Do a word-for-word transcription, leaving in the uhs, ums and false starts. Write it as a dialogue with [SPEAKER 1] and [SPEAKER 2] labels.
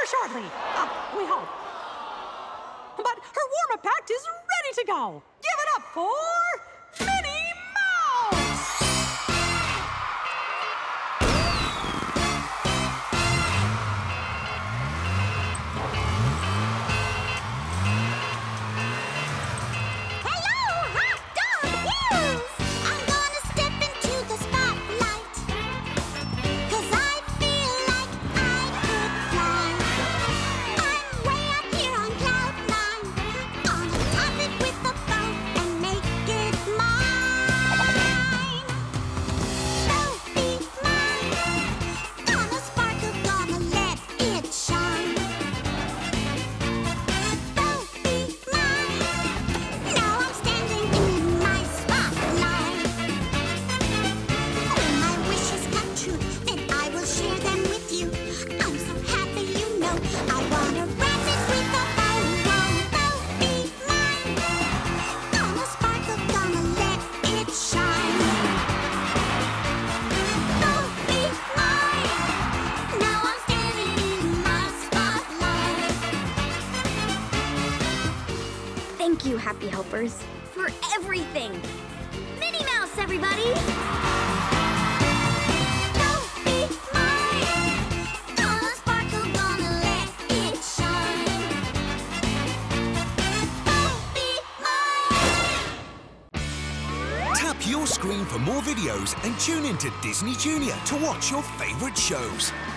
[SPEAKER 1] shortly. Uh, we hope. But her warm-up act is ready to go. Give it up for Minnie Mouse!
[SPEAKER 2] Hello, hot dog heels! I'm gonna step into the spotlight, 'cause I feel like I could fly. I'm way up here on cloud nine, gonna top it with a bow and make it mine. Don't be mine, gonna sparkle, gonna let it shine. Don't be mine, now I'm standing in my spotlight. When my wishes come true, then I will share them with you. I'm so happy, you know, I wanna wrap it with a bow. Don't be mine, gonna sparkle, gonna let it shine. Don't be mine, now I'm standing in my spotlight.
[SPEAKER 3] Thank you, Happy Helpers, for everything. Minnie Mouse, everybody!
[SPEAKER 2] Don't be mine, gonna sparkle, gonna let it shine. Don't be mine.
[SPEAKER 4] Tap your screen for more videos and tune into Disney Junior to watch your favorite shows.